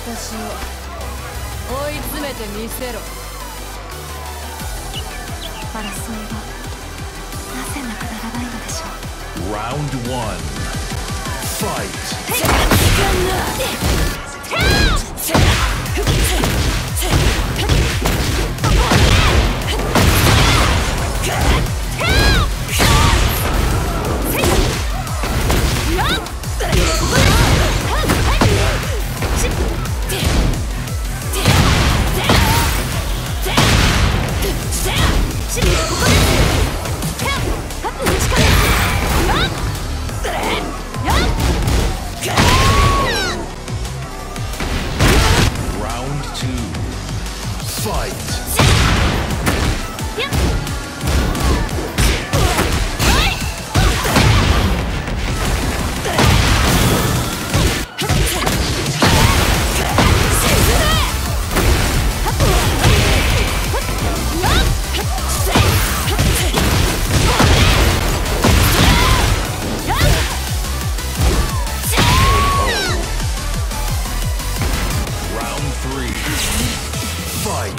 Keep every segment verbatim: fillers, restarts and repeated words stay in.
私を追い詰めてみせろ。 争いはなぜなくならないのでしょう。 Round one. Fight. Round two. Fight. Three. Fight.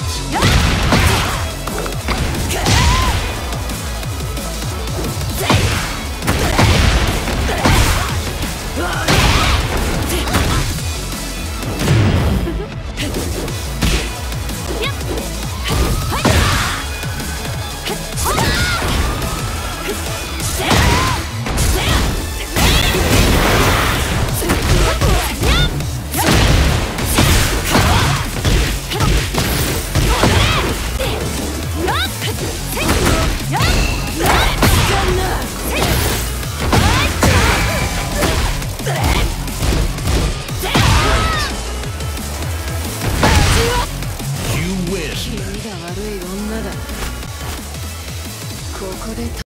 You win. 気味が悪い女だ。ここで